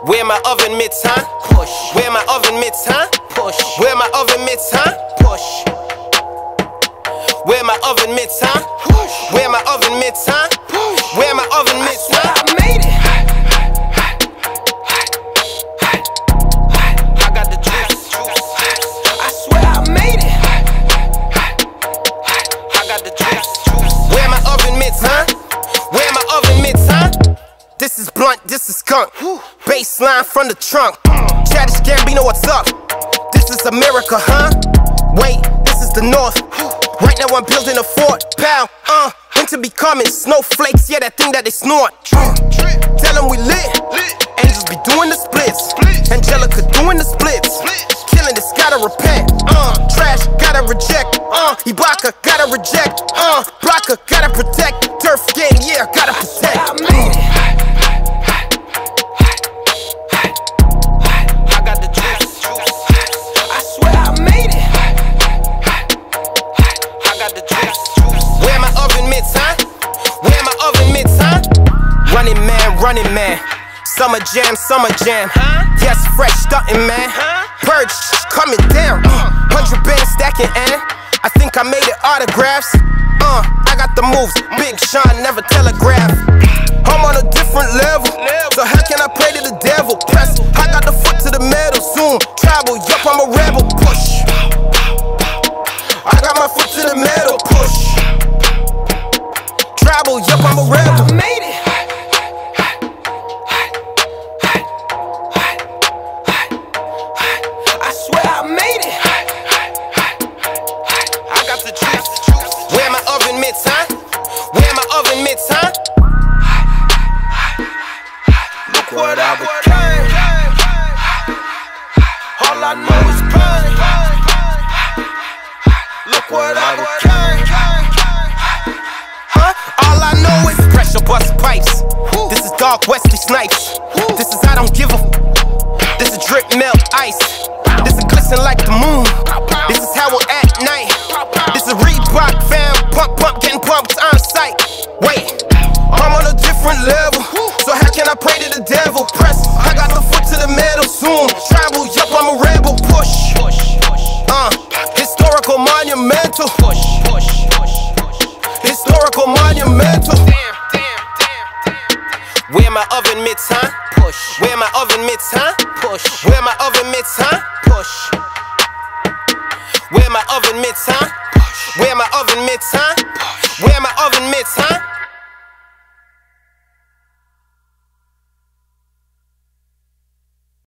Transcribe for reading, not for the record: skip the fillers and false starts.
Where my oven mitts, huh? Push. Where my oven mitts, huh? Push. Where my oven mitts, huh? Push. Where my oven mitts, huh? Push. Where my oven mitts, huh? Push. Where my oven mitts, huh? I made it. I got the juice. I swear I made it. I got the juice. Where my oven mitts, huh? Where my oven mitts, huh? This is blunt, this is skunk. Baseline from the trunk. Childish Gambino, what's up? This is America, huh? Wait, this is the North. Right now I'm building a fort. Pow, winter be coming. Snowflakes, yeah, that thing that they snort. Tell them we lit. Angels be doing the splits. Angelica doing the splits. Killing this, gotta repent. Trash, gotta reject. Ibaka, gotta reject. Blocker, gotta protect. Turf game, yeah, gotta protect. I made it. Running man, summer jam, yes, fresh starting man. Purge coming down, 100 bands stacking and I think I made it autographs. I got the moves, Big Sean never telegraph. I'm on a different level, so how can I pray to the devil? Press, I got the foot to the metal, zoom, travel, yup, I'm a rebel, push. I got my foot to the metal, push. Travel, yup, I'm a rebel. I made it. Look what I became. All I know is pain. Look what I became. All I know is pressure bust pipes. This is Dark Wesley Snipes. This is I don't give a. This is drip melt ice. This is glisten like the moon. This is how we're at night. This is Reebok fam. Pump, getting pumped on sight. Wait, I'm on a different level. So how can I pray to the devil? Press, I got the foot to the metal. Zoom, travel, yup, I'm a rebel. Push, historical monumental. Historical monumental. Where my oven mitts, huh? Push. Where my oven mitts, huh? Push. Where my oven mitts, huh? Push. Where my oven mitts, huh? Where my oven mitts, huh?